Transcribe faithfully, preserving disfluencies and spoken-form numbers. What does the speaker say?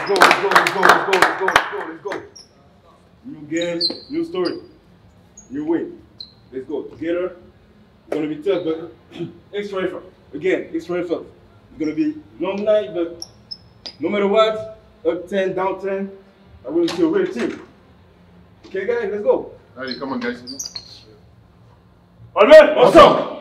go, let's go, let's go, let's go, let's go, let's go, let's go. New game, new story, new win. Let's go together. It's gonna be tough, but extra effort. Again, extra effort. It's gonna be long night, but no matter what, up ten, down ten, I will see a real team. Okay, guys, let's go. Allez, come on, guys. Allez, ensemble.